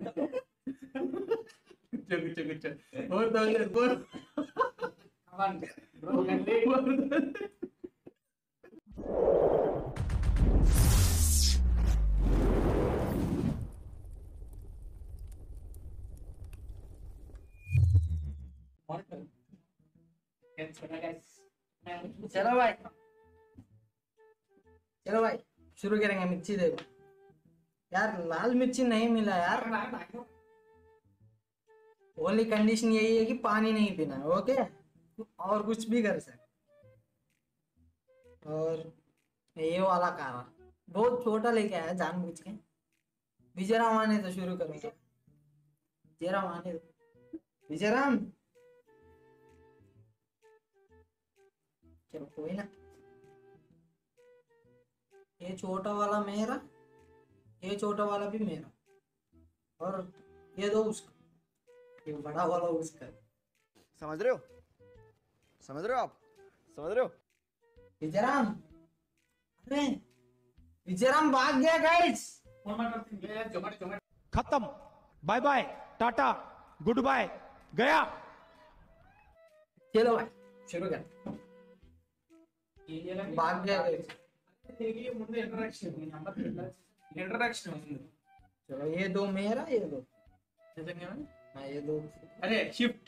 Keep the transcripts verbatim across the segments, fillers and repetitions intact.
కూర్చో కూర్చో కూర్చో ఫోర్ థౌసండ్ ఫోర్ चलो भाई चलो भाई शुरू करेंगे। मिर्ची देखो यार, लाल मिर्ची नहीं मिला यार। ओनली कंडीशन यही है कि पानी नहीं पीना है, ओके? और कुछ भी कर सकते। और ये वाला कारा बहुत छोटा लेके आया जानबूझ के। विजयराम आने तो शुरू करूंगा। विजयराम आने दो। विजयराम चलो कोई ना। ये छोटा वाला मेरा, ये छोटा वाला भी मेरा, और ये दो उसका, ये बड़ा वाला उसका। समझ रहे हो? समझ रहे हो आप? समझ रहे हो? विजयराम, अरे विजयराम भाग गया गाइस। खत्म, bye bye, tata, good bye, गया। चलो भाई शुरू कर। भाग गया गाइस। ముందు ఇంట్రడక్షన్ ఇంట్రడక్షన్ ఉంది। चलो ये दो मेरा, ये दो నిజంగా हाँ ये दो। అరే షిఫ్ట్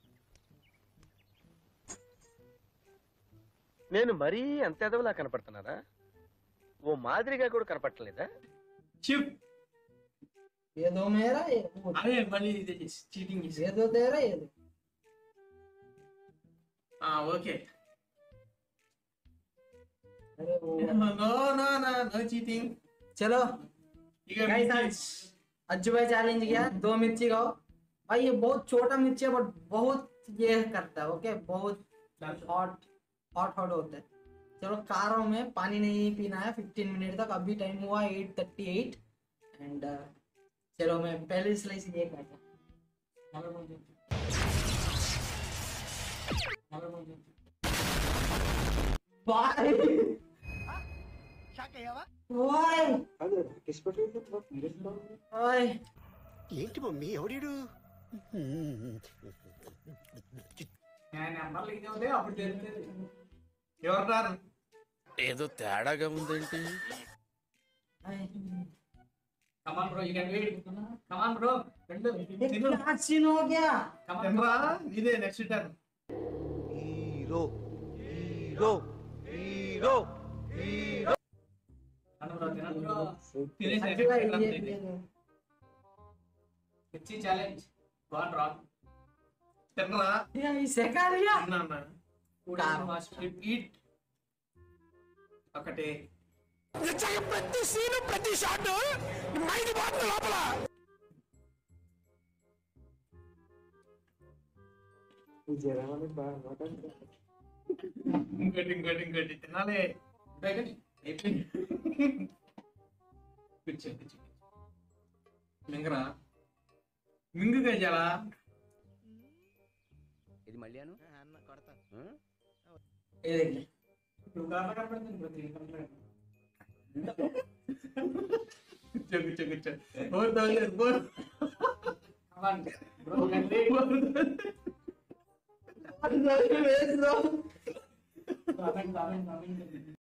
నేను మరీ అంత ఎదవలా కనపడుతున్నారా? ఓ మాదిరిగా కూడా కనపడలేదా? షిఫ్ట్ ये दो मेरा, ये दो। అరే మళ్ళీ ఇది చీటింగ్ చేసి ये दो तेरा, ये दो। ఆ ఓకే अरे वो no no no no cheating. चलो ఇక गाइस आज अज्जू भाई चैलेंज किया, दो मिर्ची खाओ भाई। ये बहुत छोटा मिर्ची है बट बहुत ये करता है, ओके? बहुत हॉट हॉट हॉट होता है। चलो कारों में पानी नहीं पीना है फिफ्टीन मिनट तक। अभी टाइम हुआ एट थर्टी एट एंड चलो मैं पहले स्लाइस ये खाता। बाय ओए ओए ఏంటి మమ్మీ ఎవడీడు? నెంబర్లు ఇది అవుతాయి అప్పుడు తెలుస్తుంది ఎవరు రారు। ఏదో తేడాగా ఉందేంటి? Come on bro you can wait come on bro రెండు తిను क्या सीन हो गया? కమాన్ రా నీదే next turn. Hero hero hero hero అన్న బ్రో తిన బ్రో తినేసి अज्जू भाई ये ये दो। మిర్చి ఛాలెంజ్ వన్ రా తినరా ये इसे खा लिया। అన్న అన్న కారం. ఈట్ ఒకటే ప్రతి సీను ప్రతి షాట్ మైండ్ బాగుంది లోపల. ఇంకోటి ఇంకోటి ఇంకోటి తినాలి అయిపోయింది అయిపోయింది కూర్చో కూర్చో మింగరా మింగు గజాలా ఇది మళ్ళీ అను అన్న కొడతా. ये देख ले। నువ్వు కారణం కనపడుతుంది బ్రో కూర్చో కూర్చో కూర్చో four thousand four bro waste दो।